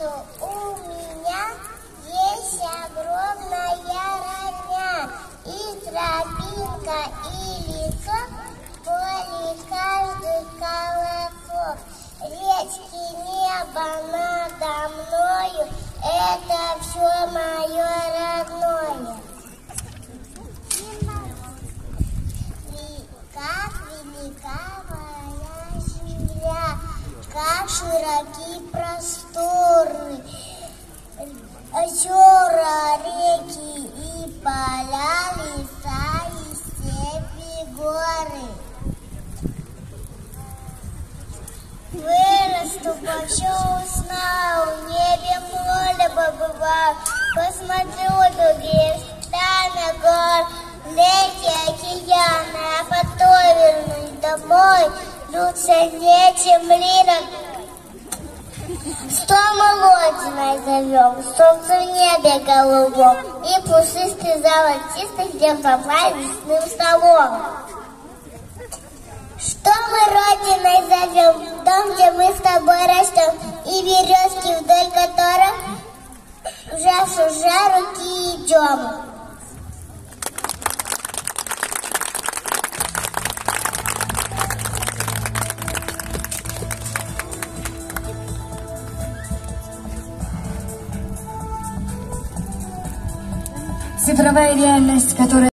что у меня есть огромная родня, и тропинка, и лицо, поле каждый колокол, речки, небо надо мною, это все мое родное. Как велика моя земля, как широки просторы, озера, реки и поля, леса и степи, горы. Вырасту, узнал, в небе море побывал, посмотрю другие страны гор, реки, океаны, а потом вернусь домой, лучше не земли. Что мы Родиной зовем, солнце в небе голубом, и пушистый золотистый, где попасть весным столом. Что мы Родиной зовем, дом, где мы с тобой растем, и березки, вдоль которых уже руки идем. Цифровая реальность, которая